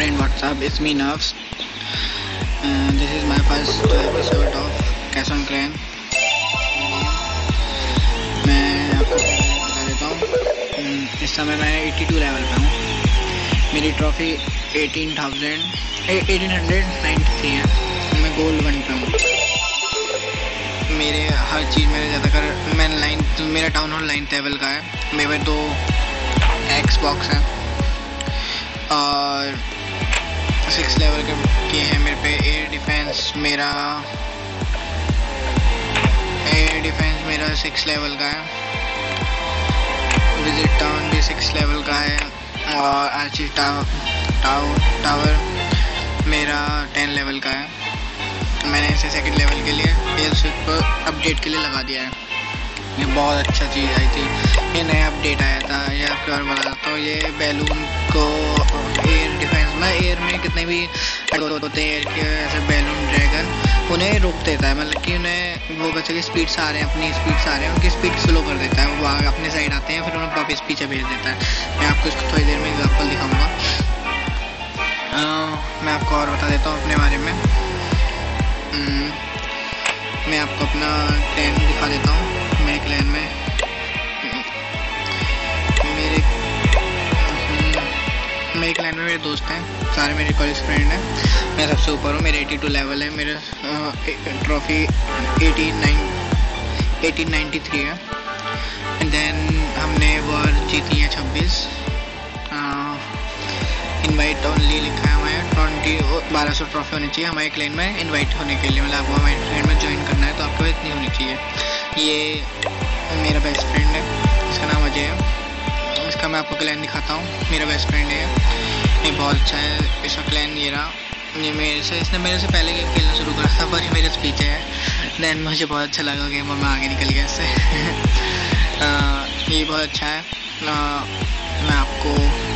friend, what's up? It's me Nerves. This is my first episode of Cash on Clan. मैं आपको बता देता हूँ, इस समय मैं 82 लेवल पे हूँ। मेरी ट्रॉफी 1893 है। मैं गोल्ड 1 पे हूँ। मेरे हर चीज़ में ज़्यादातर मेरा टाउन हॉल 9th लेवल का है। मेरे 2 Xbox हैं और 6 लेवल के हैं मेरे पे। एयर डिफेंस मेरा 6 लेवल का है। विजिट टाउन भी 6 लेवल का है और आर्ची टावर मेरा 10 लेवल का है। मैंने इसे 2nd लेवल के लिए एयर स्विच पर अपडेट के लिए लगा दिया है। ये बहुत अच्छा चीज़ आई थी, ये नया अपडेट आया था। ये आपको और बताता हूँ, ये बैलून को एयर डिफेंस में एयर में कितने भी होते हैं एयर के ऐसे बैलून ड्रैगन, उन्हें रोक देता है। मतलब कि उन्हें वो बच्चे की स्पीड से आ रहे हैं, अपनी स्पीड से आ रहे हैं, उनकी स्पीड स्लो कर देता है। वो आगे अपने साइड आते हैं, फिर उन्हें वापस पीछे भेज देता है। मैं आपको इसको थोड़ी देर में एग्जाम्पल दिखाऊंगा। मैं आपको और बता देता हूँ अपने बारे में। मैं आपको अपना क्लैन दिखा देता हूँ। मेरे क्लैन में मेरे दोस्त हैं, सारे मेरे कॉलेज फ्रेंड हैं। मैं सबसे ऊपर हूँ, मेरे 82 लेवल है। मेरा ट्रॉफी 1893 है। एंड देन हमने वॉर जीती है 26। इनवाइट ओनली लिखा है हमें 1200 ट्रॉफी होनी चाहिए हमारे क्लैन में इनवाइट होने के लिए। मतलब आपको हमारे क्लैन में ज्वाइन करना है तो आपको इतनी होनी चाहिए। ये मेरा बेस्ट फ्रेंड है, इसका नाम अजय है। इसका मैं आपको क्लैन दिखाता हूँ। मेरा बेस्ट फ्रेंड है, ये बहुत अच्छा है। इसका क्लैन ये रहा। ये इसने मेरे से पहले गेम खेलना शुरू करा था, पर ये मेरे से पीछे है। देन मुझे बहुत अच्छा लगा गेम और मैं आगे निकल गया इससे। ये बहुत अच्छा है। मैं आपको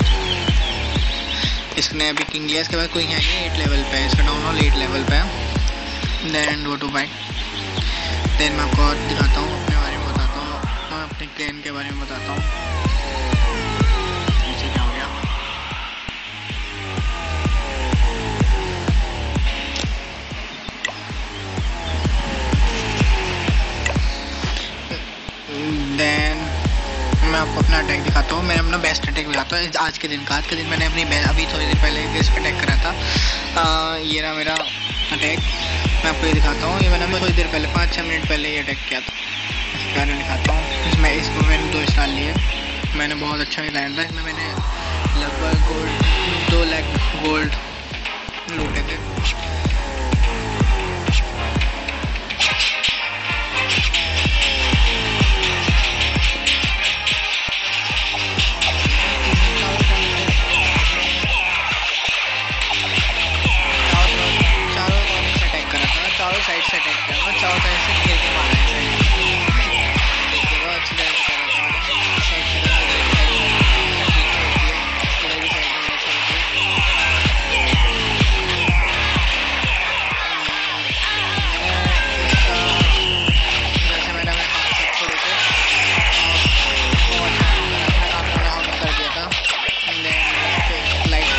इसने अभी किंग लिया, इसके बाद कोई है नहीं 8 लेवल पे है। इसका डाउन हॉल 8 लेवल पे है। Then go to bike. Then मैं आपको और दिखाता हूँ, अपने बारे में बताता हूँ, मैं अपने क्लैन के बारे में बताता हूँ। नीचे क्या हो गया? देन मैं आपको अपना अटैक दिखाता हूँ। मैं अपना बेस्ट अटैक दिखाता हूँ आज के दिन का। आज के दिन मैंने अभी थोड़ी देर पहले इस पर अटैक करा था। ये रहा मेरा अटैक। मैं आपको ये दिखाता हूँ। ये मैंने थोड़ी देर पहले 5-6 मिनट पहले ये अटैक किया था। इसके बारे में दिखाता हूँ। इसको मैंने 2 स्टार लिए। मैंने बहुत अच्छा डिज़ाइन था। इसमें मैंने लगभग 2 लाख गोल्ड लूटे थे। चारों साइड से अटैक किया, चारों साइड से घेर के मारा है। बहुत अच्छी तरह से करा था। जैसे मैंने अपने हाथ से छोड़े थे, बहुत अच्छा अपना काम कर दिया था। लाइट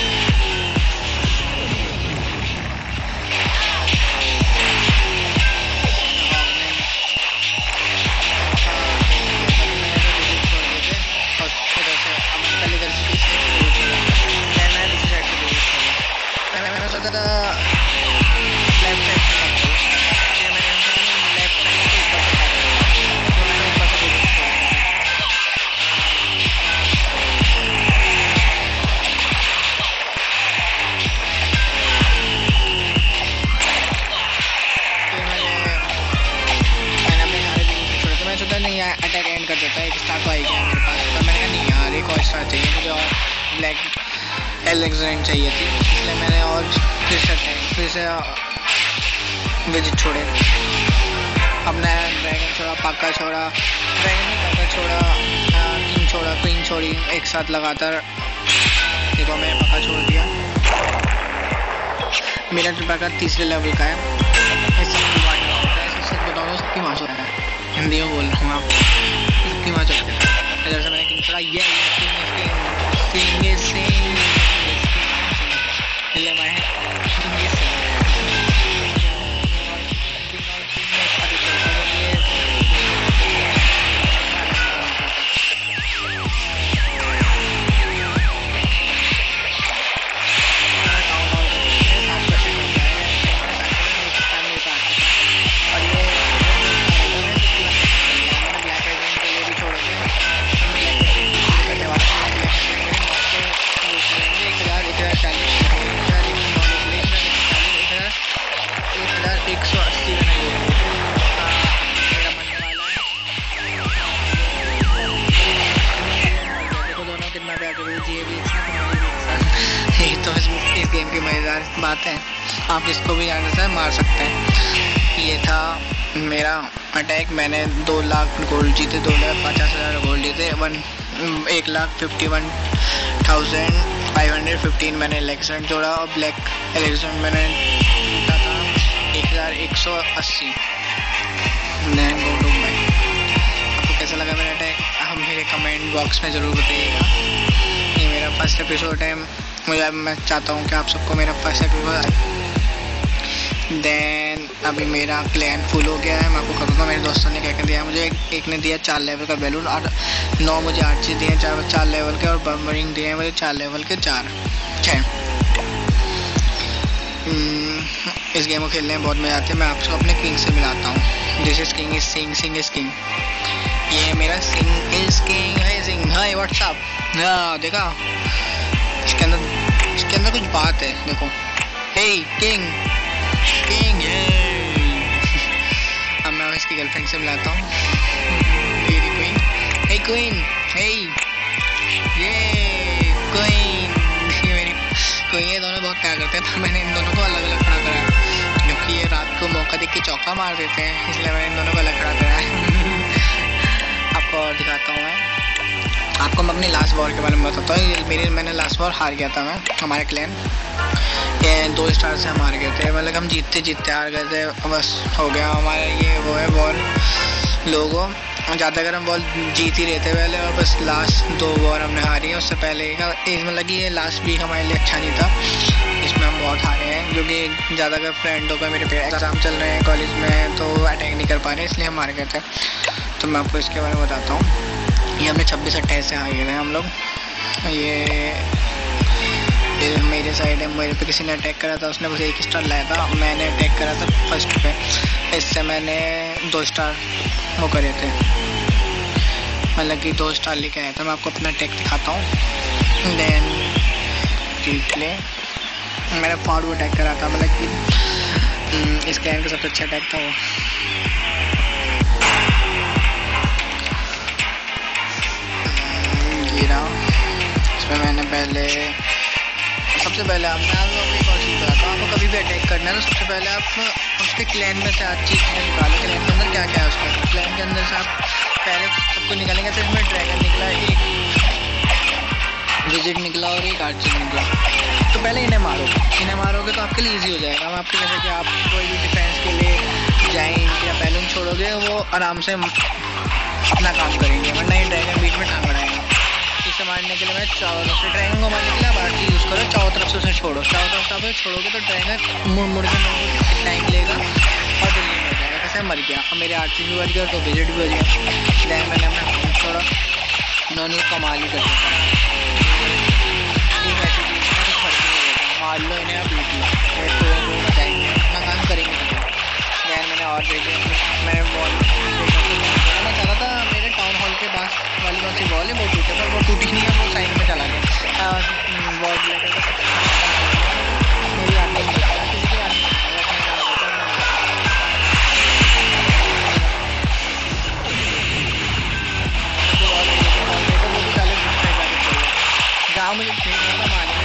नहीं अटैक एंड कर देता है। एक स्टार तो आई गया मेरे पास, पर मैंने कहा नहीं यार, एक और स्टार चाहिए मुझे और ब्लैक एलेक्जेंड चाहिए थी। इसलिए मैंने और फिर से विजिट छोड़े, अपना ड्रैगन छोड़ा, पाका छोड़ा, ड्रैगन नहीं पाका छोड़ा, किंग छोड़ा, क्वीन छोड़ी, एक साथ लगातार। देखो मैंने पाका छोड़ दिया। मेरा पाका 3रे लेवल का है। सबकी माँ छोड़ा है, हिंदी में बोल रहा हूँ आपको। सबकी माँ छोड़ा है। जैसे मैंने किंग छोड़ा, ये किंग बात है, आप किसको भी जाने से मार सकते हैं। ये था मेरा अटैक। मैंने 2 लाख गोल्ड जीते, 2,50,000 गोल्ड जीते, 1,51,515 मैंने इलेक्शन जोड़ा और ब्लैक इलेक्शन मैंने जीता था 1,180। आपको कैसा लगा मेरा अटैक? आप मेरे कमेंट बॉक्स में ज़रूर बताइएगा। ये मेरा फर्स्ट एपिसोड है, मैं चाहता हूँ कि आप सबको मेरा फर्स्ट एपिसोड। देन अभी मेरा क्लैन फुल हो गया है। मैं आपको कहूँगा मेरे दोस्तों ने क्या क्या दिया मुझे। एक ने दिया 4 लेवल का बैलून और 9 मुझे आर्चर दिए 4 लेवल के, और बम्बरिंग दिए हैं मुझे 4 लेवल के 4 6। इस गेम को खेलने में बहुत मज़ा आता है। मैं आपको अपने किंग से मिलाता हूँ। This is king is Singh, Singh is king. ये मेरा सिंग इज किंग है। Singh hi what's up. देखा इसके अंदर कुछ बात है, देखो। हे किंग किंग अब मैं इसकी गर्लफ्रेंड से मिलाता हूँ। क्वीन, हे क्वीन, हे ये क्वीन, ये मेरी क्वीन। ये दोनों बहुत प्यार करते हैं, पर मैंने इन दोनों को अलग अलग खड़ा करा क्योंकि ये रात को मौका देख के चौका मार देते हैं, इसलिए मैंने इन दोनों को अलग खड़ा करा है। आपको और दिखाता हूँ मैं। आपको मैं अपनी लास्ट वॉर के बारे में बताता हूँ। मैंने लास्ट वॉर हार गया था मैं। हमारे क्लैन ये 2 स्टार से हम हार गए थे, मतलब हम जीतते हार गए थे। बस हो गया हमारा ये वो है वॉर। लोगों ज़्यादा अगर हम वॉर जीत ही रहे थे पहले, और बस लास्ट 2 वॉर हमने हारी है। उससे पहले मतलब कि ये लास्ट वीक हमारे लिए अच्छा नहीं था, इसमें हम बहुत हारे हैं क्योंकि ज़्यादा अगर फ्रेंडों का मेरे पे एग्ज़ाम चल रहे हैं कॉलेज में तो अटैक नहीं कर पा रहे, इसलिए हम हार गए थे। तो मैं आपको इसके बारे में बताता हूँ। ये हमने 26-28 से हार गए थे हम लोग। ये मेरे साइड है, मेरे पे किसी ने अटैक करा था, उसने बस 1 स्टार लाया था। मैंने अटैक करा था फर्स्ट पे, इससे मैंने 2 स्टार वो करे थे, मतलब कि 2 स्टार लेके आया था। मैं आपको अपना अटैक दिखाता हूँ। देन प्ले मैंने फॉरवर्ड अटैक करा था, मतलब कि इस क्लैन का सबसे अच्छा अटैक था वो। गिरा इसमें मैंने सबसे पहले आपको एक और चीज़ बताता हूँ। आपको कभी भी अटैक करना है तो सबसे पहले आप उसके क्लैन में से 8 चीज़ें निकालो। क्लैन के अंदर क्या क्या है उसका। क्लैन के अंदर से आप पहले सबको निकालेंगे तो इसमें ड्रैगन निकला, एक विजिट निकला और एक आर्चर निकला। तो पहले इन्हें मारोगे तो आपके लिए ईजी हो जाएगा। मैं आपके जैसे कि आप कोई भी डिफेंस के लिए जाइंट या बैलून छोड़ोगे वो आराम से अपना काम करेंगे, वरना ये ड्रैगन बीच में टांग अड़ाएगा। इसे मारने के लिए मैं चारों तरफ से ड्रैगन को मारने के लिए आप आर्चर यूज़ करो, चारों तरफ से उसे छोड़ो। चारों तरफ से आप छोड़ोगे तो ड्रैगन मुड़ के टाइम लेगा और जल्दी मर जाएगा। कैसे मर गया, अब मेरे आर्चर भी बच गया तो विजिट भी बच गया। दैन मैंने अपना काम छोड़ा, उन्होंने कमाल ही कर दिया। मार लो इन्हें, अब लूट लो, जाएंगे अपना काम करेंगे। दैन मैंने और देखे, मैं बॉल मैं चाह रहा था मेरे टाउन हॉल के पास वाली कौन सी बॉल है वो टूटे, पर वो टूटी नहीं है, वो साइड में चला गया। बॉल मेरी आदमी किसी की आदमी गाँव में मारने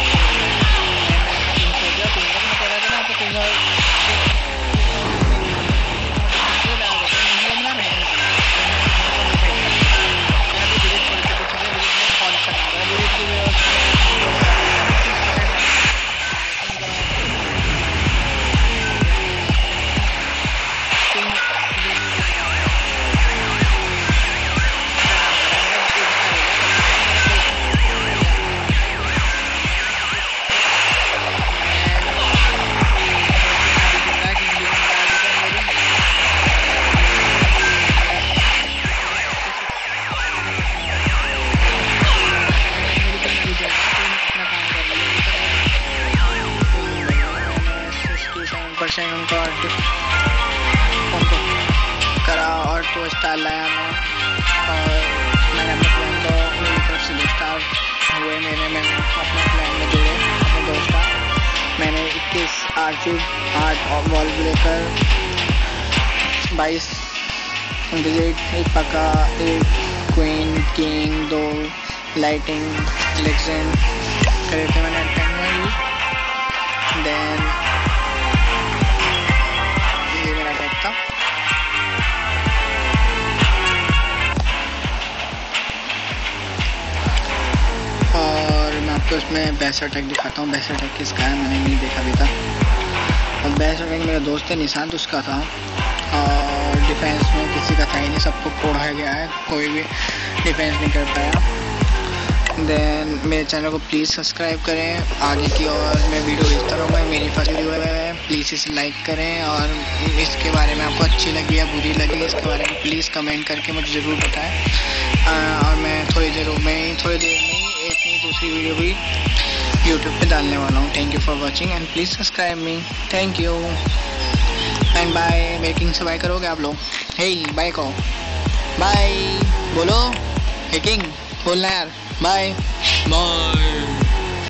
उनको करा और 2 स्टार लाया मैं, और मैंने अपने प्लान को मेरी तरफ से 2 स्टार हुए। मैंने अपने प्लान में जोड़े अपने 2 स्टार। मैंने 21 आर्चर, 8 वॉल ब्रेकर, 22 विजिट, 1 पक्का, 1 क्वीन, किंग, 2 लाइटिंग, इलेक्शन करे थे मैंने अटैक में। देन ये मेरा अटैक था। और मैं आपको इसमें बेस्ट अटैक दिखाता हूँ। बेस्ट अटैक किसका है मैंने नहीं देखा अभी तक। और बेस्ट अटैक मेरे दोस्त है निशांत उसका था। और डिफेंस में किसी का था ही नहीं, सबको फोड़ा गया है, कोई भी डिफेंस नहीं कर पाया। देन मेरे चैनल को प्लीज़ सब्सक्राइब करें। आगे की और मैं वीडियो भेजता रहूँगा। मेरी फर्स्ट वीडियो है, प्लीज़ इसे लाइक करें। और इसके बारे में आपको अच्छी लगी या बुरी लगी इसके बारे में प्लीज़ कमेंट करके मुझे ज़रूर बताएं। और मैं थोड़ी देर में ही एक नहीं दूसरी वीडियो भी यूट्यूब पे डालने वाला हूँ। Thank you for watching and please subscribe me. Thank you and bye. Making से बाय करोगे आप लोग? हे बाय कहो, बाय बोलो। हेकिंग बोलना यार, बाय बाय।